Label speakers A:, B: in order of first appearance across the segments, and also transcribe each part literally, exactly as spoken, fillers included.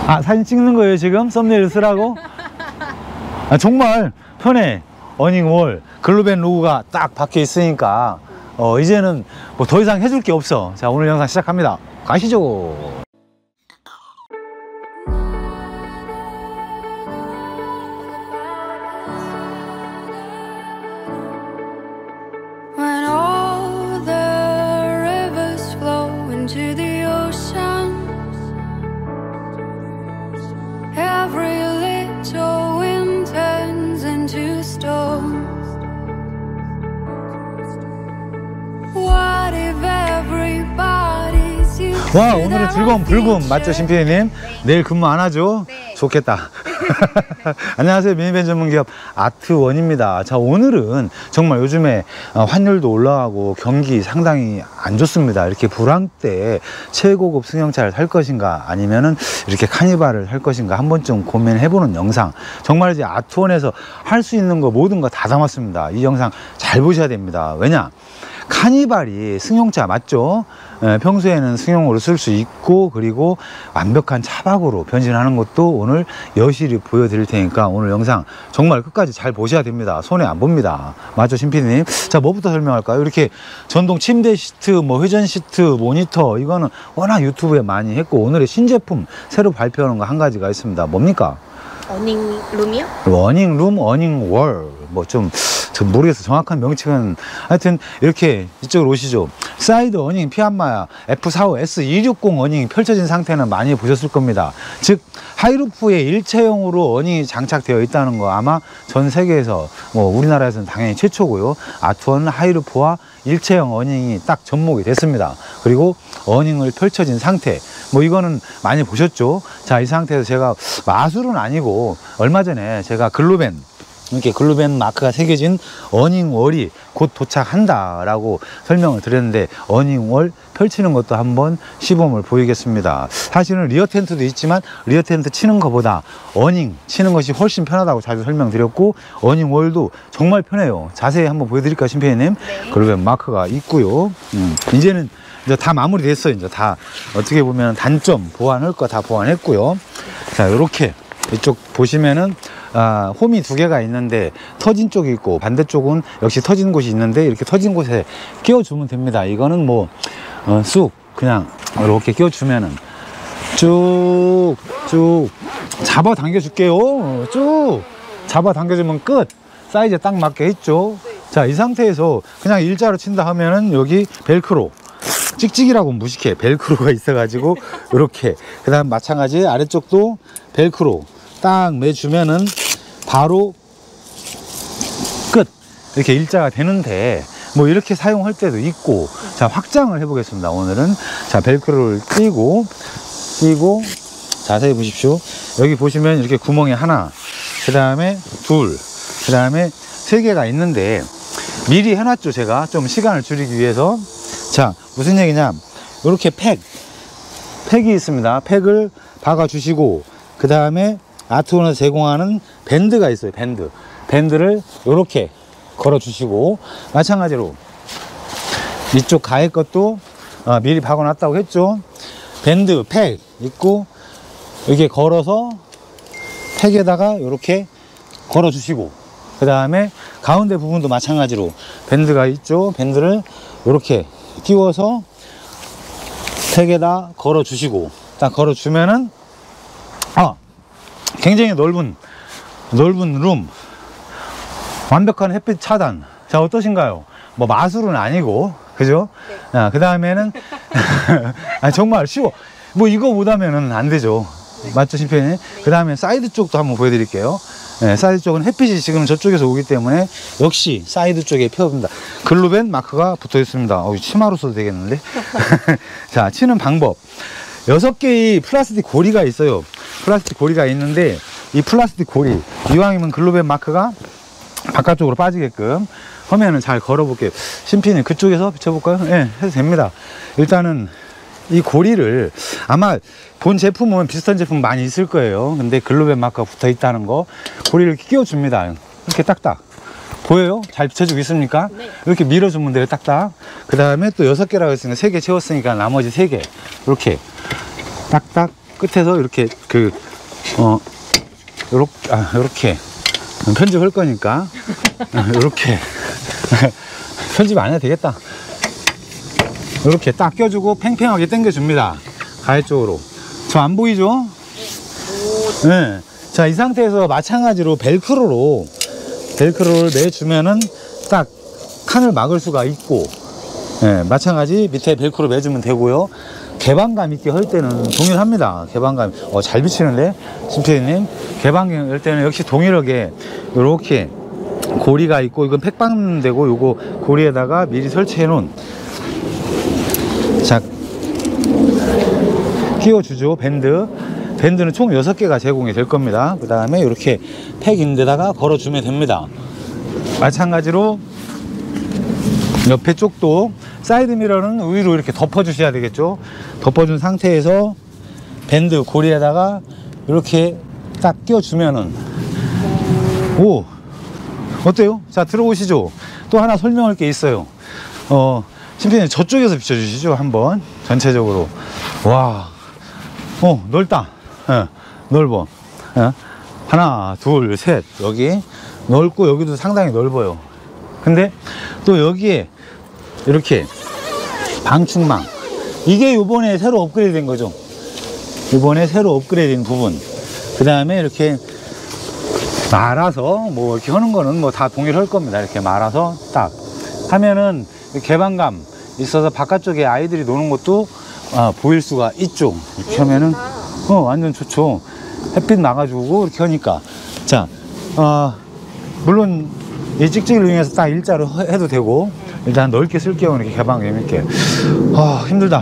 A: 아, 사진 찍는 거예요 지금? 썸네일 쓰라고? 아, 정말 편해. 어닝월 글로벤 로고가 딱 박혀 있으니까 어, 이제는 뭐 더 이상 해줄 게 없어. 자, 오늘 영상 시작합니다. 가시죠. 와, 오늘은 즐거운 불금 맞죠, 심피디님? 내일 근무 안 하죠? 네. 좋겠다. 안녕하세요, 미니밴 전문기업 아트원입니다. 자, 오늘은 정말 요즘에 환율도 올라가고 경기 상당히 안 좋습니다. 이렇게 불황 때 최고급 승용차를 살 것인가 아니면은 이렇게 카니발을 할 것인가 한 번쯤 고민해보는 영상. 정말 이제 아트원에서 할 수 있는 거 모든 거 다 담았습니다. 이 영상 잘 보셔야 됩니다. 왜냐? 카니발이 승용차 맞죠? 예, 평소에는 승용으로 쓸 수 있고 그리고 완벽한 차박으로 변신하는 것도 오늘 여실히 보여드릴 테니까 오늘 영상 정말 끝까지 잘 보셔야 됩니다. 손해 안 봅니다. 맞죠, 심피디님? 자, 뭐부터 설명할까요? 이렇게 전동 침대 시트, 뭐 회전 시트, 모니터 이거는 워낙 유튜브에 많이 했고 오늘의 신제품 새로 발표하는 거 한 가지가 있습니다. 뭡니까?
B: 어닝룸이요?
A: 어닝룸, 어닝월 뭐 좀 전 모르겠어. 정확한 명칭은. 하여튼 이렇게 이쪽으로 오시죠. 사이드 어닝 피안마야 에프 사십오 에스 이백육십 어닝이 펼쳐진 상태는 많이 보셨을 겁니다. 즉 하이루프에 일체형으로 어닝이 장착되어 있다는 거 아마 전 세계에서 뭐 우리나라에서는 당연히 최초고요. 아트원 하이루프와 일체형 어닝이 딱 접목이 됐습니다. 그리고 어닝을 펼쳐진 상태, 뭐 이거는 많이 보셨죠. 자, 이 상태에서 제가 마술은 아니고 얼마 전에 제가 글로벤 이렇게 글로벤 마크가 새겨진 어닝월이 곧 도착한다 라고 설명을 드렸는데 어닝월 펼치는 것도 한번 시범을 보이겠습니다. 사실은 리어 텐트도 있지만 리어 텐트 치는 것보다 어닝 치는 것이 훨씬 편하다고 자주 설명드렸고 어닝월도 정말 편해요. 자세히 한번 보여드릴까요, 심피디님? 네. 글로벤 마크가 있고요. 음, 이제는 이제 다 마무리됐어요. 이제 다 어떻게 보면 단점 보완할 거 다 보완했고요. 자, 이렇게 이쪽 보시면은 아, 홈이 두 개가 있는데 터진 쪽이 있고 반대쪽은 역시 터진 곳이 있는데 이렇게 터진 곳에 끼워주면 됩니다. 이거는 뭐 어, 쑥 그냥 이렇게 끼워주면은 쭉 쭉 잡아 당겨 줄게요. 쭉 잡아 당겨주면 끝. 사이즈에 딱 맞게 했죠. 자, 이 상태에서 그냥 일자로 친다 하면은 여기 벨크로 찍찍이라고 무식해. 벨크로가 있어가지고 이렇게 그 다음 마찬가지 아래쪽도 벨크로 딱 매주면은 바로 끝. 이렇게 일자가 되는데 뭐 이렇게 사용할 때도 있고. 자, 확장을 해 보겠습니다. 오늘은 자, 벨크로를 끼고 끼고 자세히 보십시오. 여기 보시면 이렇게 구멍이 하나, 그 다음에 둘, 그 다음에 세 개가 있는데 미리 해놨죠. 제가 좀 시간을 줄이기 위해서. 자, 무슨 얘기냐, 이렇게 팩 팩이 있습니다. 팩을 박아 주시고 그 다음에 아트원에서 제공하는 밴드가 있어요. 밴드 밴드를 이렇게 걸어 주시고 마찬가지로 이쪽 가해 것도 어, 미리 박아 놨다고 했죠. 밴드 팩 있고 이렇게 걸어서 팩에다가 이렇게 걸어 주시고 그 다음에 가운데 부분도 마찬가지로 밴드가 있죠. 밴드를 이렇게 끼워서 팩에다 걸어 주시고 딱 걸어 주면은 아, 굉장히 넓은 넓은 룸, 완벽한 햇빛 차단. 자, 어떠신가요? 뭐 마술은 아니고 그죠? 네. 아, 그 다음에는 아, 정말 쉬워. 뭐 이거 못하면은 안 되죠. 네. 맞죠, 심피디님? 네. 그 다음에 사이드 쪽도 한번 보여드릴게요. 네, 사이드 쪽은 햇빛이 지금 저쪽에서 오기 때문에 역시 사이드 쪽에 펴집니다. 글로벤 마크가 붙어 있습니다. 어, 치마로 써도 되겠는데? 자, 치는 방법. 여섯 개의 플라스틱 고리가 있어요. 플라스틱 고리가 있는데 이 플라스틱 고리 이왕이면 글로벤 마크가 바깥쪽으로 빠지게끔 하면은 잘 걸어볼게요. 심피는 그쪽에서 비춰볼까요? 예, 네, 해도 됩니다. 일단은 이 고리를 아마 본 제품은 비슷한 제품 많이 있을 거예요. 근데 글로벤 마크가 붙어 있다는 거 고리를 끼워줍니다. 이렇게 딱딱 보여요? 잘 비춰주고 있습니까? 네. 이렇게 밀어주면 돼요. 딱딱. 그 다음에 또 여섯 개라고 했으니까 세 개 채웠으니까 나머지 세 개 이렇게 딱딱 끝에서 이렇게 그 어 요렇게 아 요렇게 편집할 거니까 요렇게 편집 안 해도 되겠다. 이렇게 딱 껴주고 팽팽하게 당겨줍니다. 가해 쪽으로. 저 안 보이죠? 네. 자, 이 상태에서 마찬가지로 벨크로로 벨크로를 매주면은 딱 칸을 막을 수가 있고, 네, 마찬가지 밑에 벨크로 매주면 되고요. 개방감 있게 할 때는 동일합니다. 개방감. 어, 잘 비치는데, 심피디님. 개방감 할 때는 역시 동일하게 이렇게 고리가 있고, 이건 팩방되고, 요거 고리에다가 미리 설치해 놓은, 자, 끼워주죠. 밴드. 밴드는 총 여섯 개가 제공이 될 겁니다. 그 다음에 이렇게 팩인데다가 걸어주면 됩니다. 마찬가지로 옆에 쪽도 사이드 미러는 위로 이렇게 덮어주셔야 되겠죠. 덮어준 상태에서 밴드 고리에다가 이렇게 딱 끼워주면은, 오, 어때요? 자, 들어오시죠. 또 하나 설명할 게 있어요. 어, 심피디님 저쪽에서 비춰주시죠. 한번 전체적으로. 와, 어, 넓다. 예, 넓어. 예. 하나, 둘, 셋. 여기 넓고 여기도 상당히 넓어요. 근데 또 여기에 이렇게 방충망, 이게 요번에 새로 업그레이드 된 거죠. 요번에 새로 업그레이드 된 부분. 그 다음에 이렇게 말아서 뭐 이렇게 하는 거는 뭐 다 동일할 겁니다. 이렇게 말아서 딱 하면은 개방감 있어서 바깥쪽에 아이들이 노는 것도 아, 보일 수가 있죠. 이렇게 하면은 어, 완전 좋죠. 햇빛 나가지고 이렇게 하니까. 자, 어, 물론 이 찍찍이를 이용해서 딱 일자로 해도 되고, 일단 넓게 쓸 경우는 이렇게 개방감 있게. 아, 힘들다.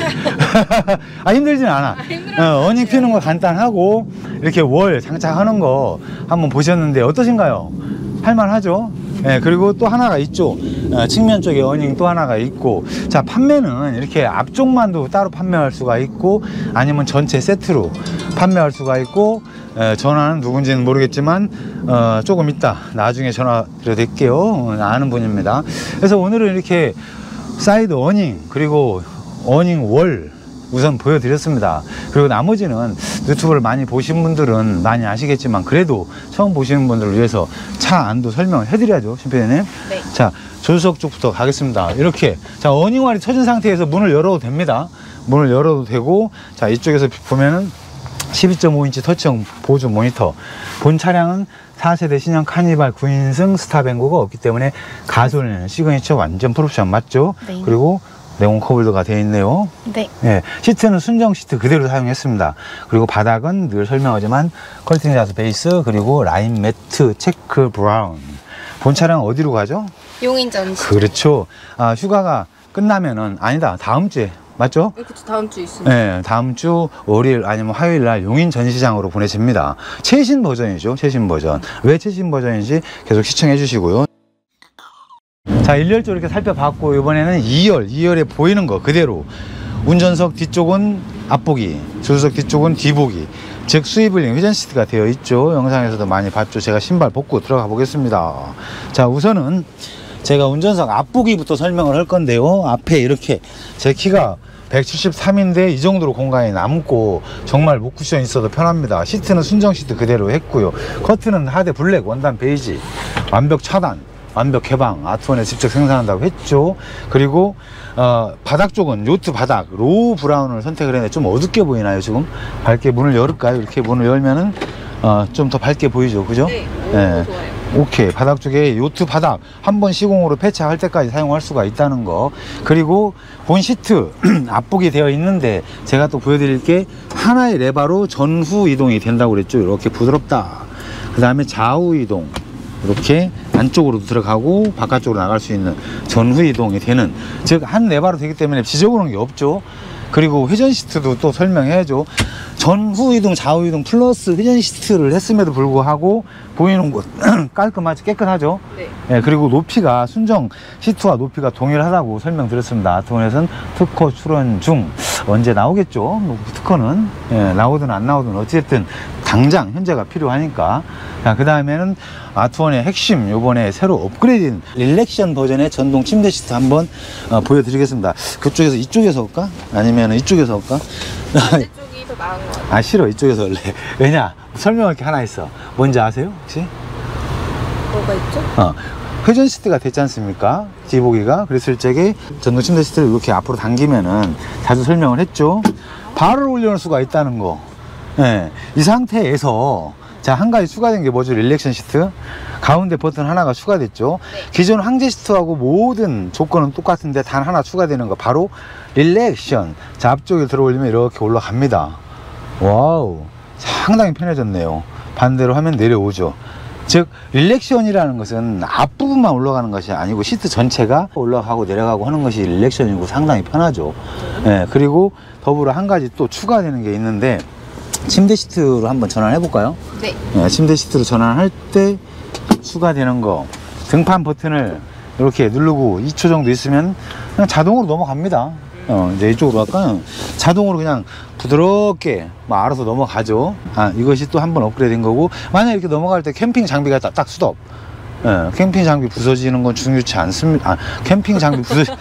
A: 아, 힘들진 않아. 어, 어닝 피는 거 간단하고, 이렇게 월 장착하는 거 한번 보셨는데 어떠신가요? 할만하죠? 예, 그리고 또 하나가 있죠. 어, 측면 쪽에 어닝 또 하나가 있고. 자, 판매는 이렇게 앞쪽만도 따로 판매할 수가 있고, 아니면 전체 세트로 판매할 수가 있고, 에, 전화는 누군지는 모르겠지만 어, 조금 이따 나중에 전화 드릴게요. 어, 아는 분입니다. 그래서 오늘은 이렇게 사이드 어닝 그리고 어닝 월 우선 보여드렸습니다. 그리고 나머지는 유튜브를 많이 보신 분들은 많이 아시겠지만, 그래도 처음 보시는 분들을 위해서 차 안도 설명을 해드려야죠. 심피디님.
B: 네.
A: 자, 조수석 쪽부터 가겠습니다. 이렇게. 자, 어닝활이 쳐진 상태에서 문을 열어도 됩니다. 문을 열어도 되고, 자, 이쪽에서 보면은 십이 점 오 인치 터치형 보조 모니터. 본 차량은 사 세대 신형 카니발 구 인승 스타뱅고가 없기 때문에 가솔린 시그니처 완전 풀옵션 맞죠?
B: 네.
A: 그리고 네온 컵홀더가 되어 있네요.
B: 네.
A: 예, 시트는 순정 시트 그대로 사용했습니다. 그리고 바닥은 늘 설명하지만 컬팅 자수 베이스, 그리고 라인 매트 체크 브라운. 본 차량 어디로 가죠?
B: 용인 전시.
A: 그렇죠. 아, 휴가가 끝나면은, 아니다, 다음 주에 맞죠?
B: 네, 그쵸, 다음 주 있습니다.
A: 네, 다음 주 월요일 아니면 화요일 날 용인 전시장으로 보내집니다. 최신 버전이죠, 최신 버전. 왜 최신 버전인지 계속 시청해 주시고요. 자, 일렬적으로 이렇게 살펴봤고, 이번에는 이 열, 이 열에 보이는 거 그대로. 운전석 뒤쪽은 앞보기, 조수석 뒤쪽은 뒤보기. 즉 수입을링 회전 시트가 되어 있죠. 영상에서도 많이 봤죠. 제가 신발 벗고 들어가 보겠습니다. 자, 우선은 제가 운전석 앞보기부터 설명을 할 건데요. 앞에 이렇게 제 키가 백칠십삼인데 이 정도로 공간이 남고 정말 목 쿠션 있어도 편합니다. 시트는 순정 시트 그대로 했고요. 커튼은 하드 블랙 원단 베이지, 완벽 차단, 완벽 개방, 아트원에 직접 생산한다고 했죠. 그리고 어, 바닥 쪽은 요트 바닥 로우 브라운을 선택을 했는데 좀 어둡게 보이나요? 지금 밝게 문을 열을까요? 이렇게 문을 열면은 어, 좀 더 밝게 보이죠, 그죠?
B: 네, 오,
A: 네.
B: 좋아요.
A: 오케이. 바닥 쪽에 요트 바닥 한 번 시공으로 폐차할 때까지 사용할 수가 있다는 거. 그리고 본 시트 앞보기 되어 있는데, 제가 또 보여드릴 게 하나의 레바로 전후 이동이 된다고 그랬죠. 이렇게 부드럽다. 그 다음에 좌우 이동, 이렇게 안쪽으로도 들어가고 바깥쪽으로 나갈 수 있는 전후 이동이 되는, 즉 한 레바로 되기 때문에 지저분한 게 없죠. 그리고 회전 시트도 또 설명해야죠. 전후 이동, 좌우 이동 플러스 회전 시트를 했음에도 불구하고 보이는 곳 깔끔하죠, 깨끗하죠.
B: 네.
A: 예, 그리고 높이가 순정 시트와 높이가 동일하다고 설명드렸습니다. 아트원에서는 특허 출원 중. 언제 나오겠죠? 뭐 특허는 예, 나오든 안 나오든 어쨌든 당장 현재가 필요하니까. 자, 그 다음에는 아트원의 핵심, 요번에 새로 업그레이드된 릴렉션 버전의 전동 침대 시트 한번 어, 보여드리겠습니다. 그쪽에서 이쪽에서 올까? 아니면 이쪽에서 올까?
B: 반대쪽이 시트도 나은 것 같아요.
A: 아 싫어 이쪽에서 원래. 왜냐 설명할 게 하나 있어. 뭔지 아세요 혹시?
B: 뭐가 있죠?
A: 어, 회전 시트가 됐지 않습니까? 뒤보기가. 그랬을 적에 전동 침대 시트를 이렇게 앞으로 당기면은 자주 설명을 했죠. 발을 올려놓을 수가 있다는 거. 예, 이 상태에서 자, 한 가지 추가된 게 뭐죠? 릴렉션 시트. 가운데 버튼 하나가 추가됐죠.
B: 네.
A: 기존 항제 시트하고 모든 조건은 똑같은데 단 하나 추가되는 거 바로 릴렉션. 자, 앞쪽에 들어 올리면 이렇게 올라갑니다. 와우, 상당히 편해졌네요. 반대로 하면 내려오죠. 즉 릴렉션이라는 것은 앞부분만 올라가는 것이 아니고 시트 전체가 올라가고 내려가고 하는 것이 릴렉션이고 상당히 편하죠. 예, 그리고 더불어 한 가지 또 추가되는 게 있는데 침대 시트로 한번 전환해 볼까요?
B: 네.
A: 예, 침대 시트로 전환할 때 추가되는 거, 등판 버튼을 이렇게 누르고 이 초 정도 있으면 그냥 자동으로 넘어갑니다. 어, 이제 이쪽으로 갈까요? 자동으로 그냥 부드럽게 뭐 알아서 넘어가죠. 아, 이것이 또 한 번 업그레이드 된 거고, 만약 이렇게 넘어갈 때 캠핑 장비가 딱, 딱 수도 예, 캠핑 장비 부서지는 건 중요치 않습니다. 아, 캠핑 장비 부서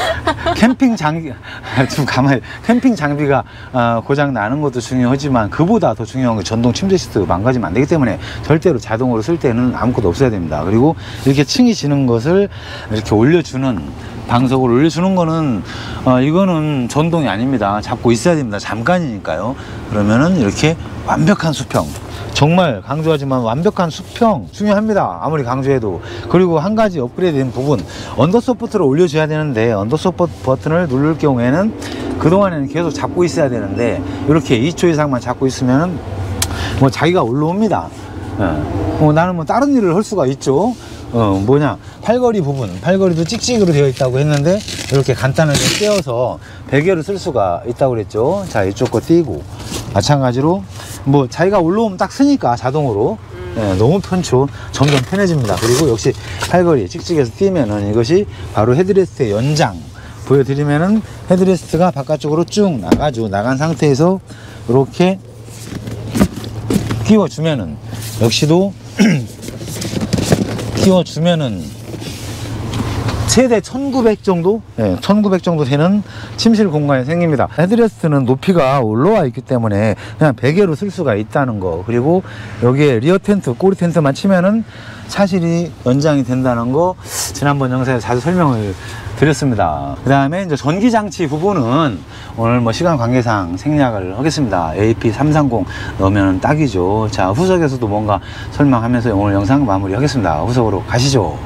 A: 캠핑 장비 좀 가만히 캠핑 장비가 어, 고장 나는 것도 중요하지만 그보다 더 중요한 건 전동 침대 시트 망가지면 안 되기 때문에 절대로 자동으로 쓸 때는 아무것도 없어야 됩니다. 그리고 이렇게 층이 지는 것을 이렇게 올려주는 방석을 올려주는 거는 어, 이거는 전동이 아닙니다. 잡고 있어야 됩니다. 잠깐이니까요. 그러면은 이렇게 완벽한 수평, 정말 강조하지만 완벽한 수평 중요합니다. 아무리 강조해도. 그리고 한 가지 업그레이드 된 부분, 언더서포트를 올려줘야 되는데 언더서포트 버튼을 누를 경우에는 그동안에는 계속 잡고 있어야 되는데 이렇게 이 초 이상만 잡고 있으면 뭐 자기가 올라옵니다. 예. 뭐 나는 뭐 다른 일을 할 수가 있죠. 어, 뭐냐, 팔걸이 부분, 팔걸이도 찍찍으로 되어 있다고 했는데 이렇게 간단하게 떼어서 베개로 쓸 수가 있다고 그랬죠. 자, 이쪽 거 띄고 마찬가지로 뭐 자기가 올라오면 딱 쓰니까 자동으로 예, 너무 편죠. 점점 편해집니다. 그리고 역시 팔걸이 찍찍해서 띄면은 이것이 바로 헤드레스트의 연장. 보여드리면은 헤드레스트가 바깥쪽으로 쭉 나가죠. 나간 상태에서 이렇게 끼워주면은 역시도 끼워주면은 최대 천구백 정도? 네, 천구백 정도 되는 침실 공간이 생깁니다. 헤드레스트는 높이가 올라와 있기 때문에 그냥 베개로 쓸 수가 있다는 거. 그리고 여기에 리어 텐트, 꼬리 텐트만 치면은 차실이 연장이 된다는 거 지난번 영상에서 자주 설명을 드렸습니다. 그 다음에 이제 전기장치 부분은 오늘 뭐 시간 관계상 생략을 하겠습니다. 에이피 삼백삼십 넣으면 딱이죠. 자, 후석에서도 뭔가 설명하면서 오늘 영상 마무리 하겠습니다. 후석으로 가시죠.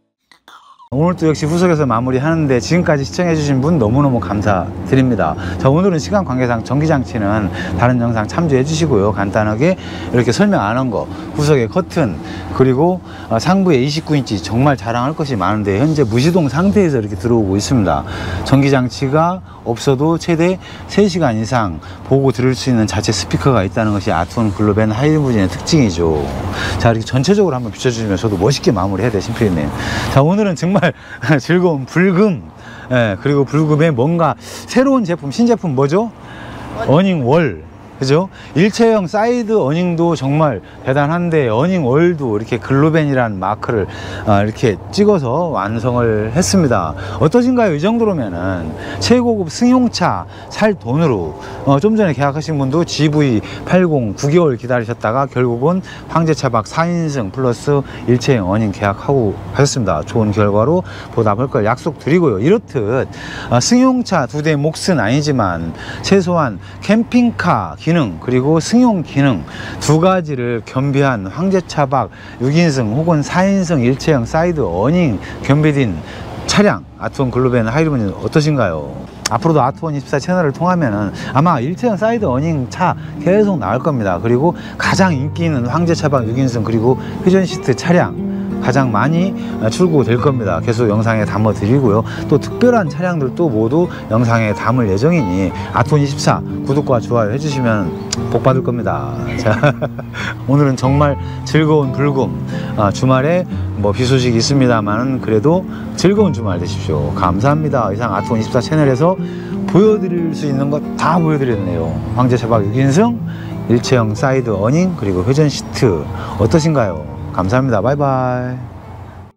A: 오늘도 역시 후속에서 마무리하는데 지금까지 시청해주신 분 너무너무 감사드립니다. 자, 오늘은 시간 관계상 전기장치는 다른 영상 참조해 주시고요. 간단하게 이렇게 설명 안 한 거, 후속의 커튼, 그리고 상부에 이십구 인치 정말 자랑할 것이 많은데 현재 무시동 상태에서 이렇게 들어오고 있습니다. 전기장치가 없어도 최대 세 시간 이상 보고 들을 수 있는 자체 스피커가 있다는 것이 아트원 글로벤 하이리무진의 특징이죠. 자, 이렇게 전체적으로 한번 비춰주시면 저도 멋있게 마무리해야 돼, 심플이님. 자, 오늘은 정말 즐거운 불금, 예, 그리고 불금에 뭔가 새로운 제품, 신제품 뭐죠? 어닝월. 그죠? 일체형 사이드 어닝도 정말 대단한데 어닝월도 이렇게 글로벤이라는 마크를 어, 이렇게 찍어서 완성을 했습니다. 어떠신가요? 이 정도로면은 최고급 승용차 살 돈으로 어, 좀 전에 계약하신 분도 지브이 팔십 구 개월 기다리셨다가 결국은 황제차박 사 인승 플러스 일체형 어닝 계약하고 하셨습니다. 좋은 결과로 보답할 걸 약속드리고요. 이렇듯 어, 승용차 두 대 몫은 아니지만 최소한 캠핑카 기능 그리고 승용 기능 두 가지를 겸비한 황제차박 육 인승 혹은 사 인승 일체형 사이드 어닝 겸비된 차량 아트원 글로벤 하이리무진 어떠신가요? 앞으로도 아트원 이십사 채널을 통하면은 아마 일체형 사이드 어닝 차 계속 나올 겁니다. 그리고 가장 인기 있는 황제차박 육 인승 그리고 회전 시트 차량 가장 많이 출고될 겁니다. 계속 영상에 담아 드리고요. 또 특별한 차량들도 모두 영상에 담을 예정이니 아트원 이십사 구독과 좋아요 해주시면 복 받을 겁니다. 자, 오늘은 정말 즐거운 불금, 아, 주말에 뭐 비 소식이 있습니다만 그래도 즐거운 주말 되십시오. 감사합니다. 이상 아트원 이십사 채널에서 보여드릴 수 있는 것 다 보여드렸네요. 황제차박 육 인승, 일체형 사이드 어닝, 그리고 회전 시트 어떠신가요? 감사합니다. 바이바이.